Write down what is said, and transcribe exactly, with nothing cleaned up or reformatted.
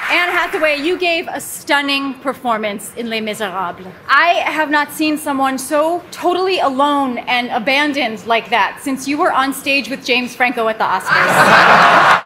Anne Hathaway, you gave a stunning performance in Les Miserables. I have not seen someone so totally alone and abandoned like that since you were on stage with James Franco at the Oscars.